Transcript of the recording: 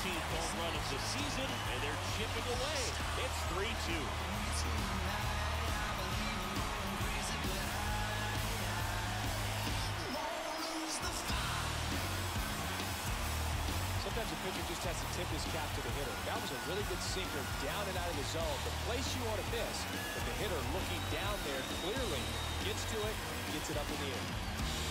14th home run of the season, and they're chipping away. It's 3-2. Sometimes a pitcher just has to tip his cap to the hitter. That was a really good sinker down and out of the zone. The place you want to miss, but the hitter looking down there clearly gets to it, gets it up in the air.